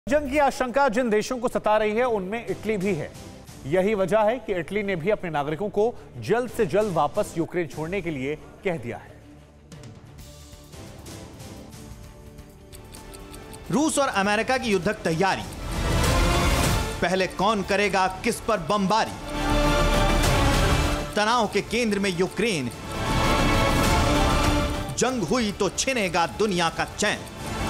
जंग की आशंका जिन देशों को सता रही है उनमें इटली भी है। यही वजह है कि इटली ने भी अपने नागरिकों को जल्द से जल्द वापस यूक्रेन छोड़ने के लिए कह दिया है। रूस और अमेरिका की युद्धक तैयारी, पहले कौन करेगा किस पर बमबारी, तनाव के केंद्र में यूक्रेन, जंग हुई तो छिनेगा दुनिया का चैन।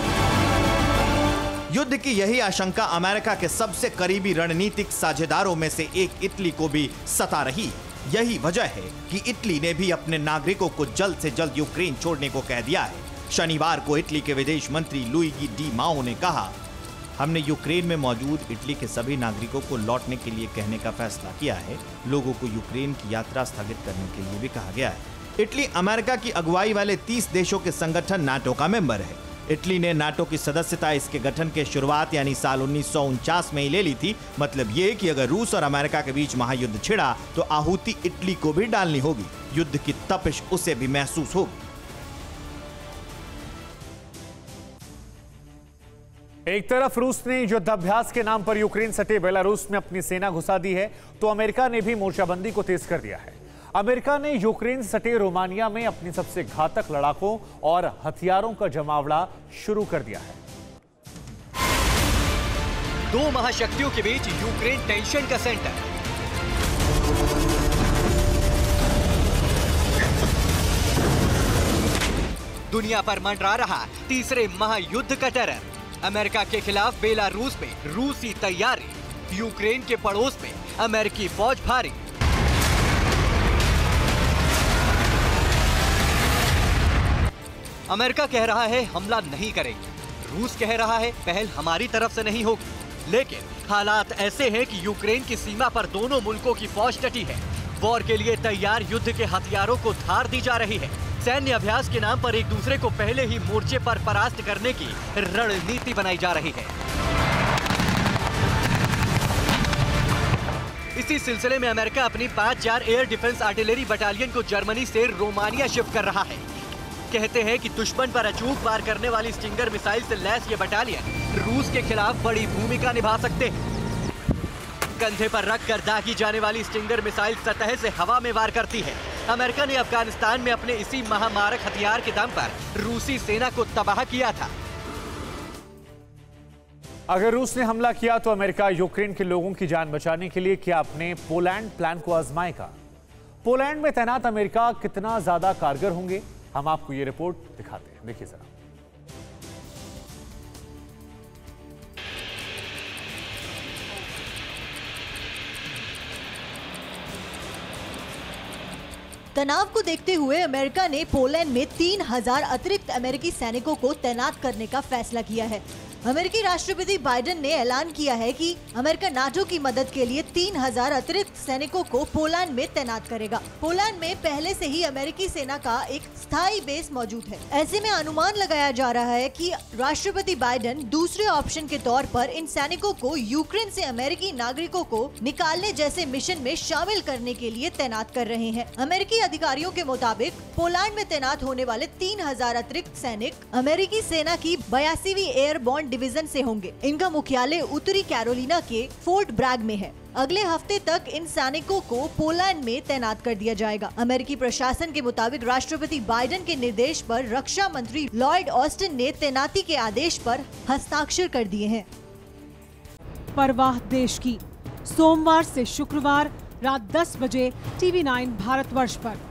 युद्ध की यही आशंका अमेरिका के सबसे करीबी रणनीतिक साझेदारों में से एक इटली को भी सता रही। यही वजह है कि इटली ने भी अपने नागरिकों को जल्द से जल्द यूक्रेन छोड़ने को कह दिया है। शनिवार को इटली के विदेश मंत्री लुइगी डी माओ ने कहा, हमने यूक्रेन में मौजूद इटली के सभी नागरिकों को लौटने के लिए कहने का फैसला किया है। लोगों को यूक्रेन की यात्रा स्थगित करने के लिए भी कहा गया है। इटली अमेरिका की अगुवाई वाले 30 देशों के संगठन नाटो का मेंबर है। इटली ने नाटो की सदस्यता इसके गठन के शुरुआत यानी साल 1949 में ही ले ली थी। मतलब ये कि अगर रूस और अमेरिका के बीच महायुद्ध छिड़ा तो आहुति इटली को भी डालनी होगी। युद्ध की तपिश उसे भी महसूस होगी। एक तरफ रूस ने युद्धाभ्यास के नाम पर यूक्रेन सटे बेलारूस में अपनी सेना घुसा दी है, तो अमेरिका ने भी मोर्चाबंदी को तेज कर दिया है। अमेरिका ने यूक्रेन सटे रोमानिया में अपनी सबसे घातक लड़ाकों और हथियारों का जमावड़ा शुरू कर दिया है। दो महाशक्तियों के बीच यूक्रेन टेंशन का सेंटर। दुनिया पर मंडरा रहा तीसरे महायुद्ध का टेरर। अमेरिका के खिलाफ बेलारूस में रूसी तैयारी, यूक्रेन के पड़ोस में अमेरिकी फौज भारी। अमेरिका कह रहा है हमला नहीं करेंगे, रूस कह रहा है पहल हमारी तरफ से नहीं होगी। लेकिन हालात ऐसे हैं कि यूक्रेन की सीमा पर दोनों मुल्कों की फौज डटी है। वॉर के लिए तैयार युद्ध के हथियारों को धार दी जा रही है। सैन्य अभ्यास के नाम पर एक दूसरे को पहले ही मोर्चे पर परास्त करने की रणनीति बनाई जा रही है। इसी सिलसिले में अमेरिका अपनी 5000 एयर डिफेंस आर्टिलरी बटालियन को जर्मनी से रोमानिया शिफ्ट कर रहा है। कहते हैं कि दुश्मन पर अचूक वार करने वाली स्टिंगर मिसाइल से लैस ये बटालियन रूस के खिलाफ बड़ी भूमिका निभा सकते हैं। कंधे पर रखकर दागी जाने वाली स्टिंगर मिसाइल सतह से हवा में वार करती है। अमेरिका ने अफगानिस्तान में अपने इसी महामारक हथियार के दम पर रूसी सेना को तबाह किया था। अगर रूस ने हमला किया तो अमेरिका यूक्रेन के लोगों की जान बचाने के लिए क्या अपने पोलैंड प्लान को आजमाएगा? पोलैंड में तैनात अमेरिका कितना ज्यादा कारगर होंगे, हम आपको ये रिपोर्ट दिखाते हैं, देखिए जरा। तनाव को देखते हुए अमेरिका ने पोलैंड में 3000 अतिरिक्त अमेरिकी सैनिकों को तैनात करने का फैसला किया है। अमेरिकी राष्ट्रपति बाइडेन ने ऐलान किया है कि अमेरिका नाटो की मदद के लिए 3000 अतिरिक्त सैनिकों को पोलैंड में तैनात करेगा। पोलैंड में पहले से ही अमेरिकी सेना का एक स्थायी बेस मौजूद है। ऐसे में अनुमान लगाया जा रहा है कि राष्ट्रपति बाइडेन दूसरे ऑप्शन के तौर पर इन सैनिकों को यूक्रेन से अमेरिकी नागरिकों को निकालने जैसे मिशन में शामिल करने के लिए तैनात कर रहे हैं। अमेरिकी अधिकारियों के मुताबिक पोलैंड में तैनात होने वाले 3000 अतिरिक्त सैनिक अमेरिकी सेना की 82वीं एयरबोर्न डिवीजन से होंगे। इनका मुख्यालय उत्तरी कैरोलिना के फोर्ट ब्रैग में है। अगले हफ्ते तक इन सैनिकों को पोलैंड में तैनात कर दिया जाएगा। अमेरिकी प्रशासन के मुताबिक राष्ट्रपति बाइडेन के निर्देश पर रक्षा मंत्री लॉयड ऑस्टिन ने तैनाती के आदेश पर हस्ताक्षर कर दिए हैं। परवाह देश की, सोमवार से शुक्रवार रात 10 बजे TV9 भारतवर्ष पर।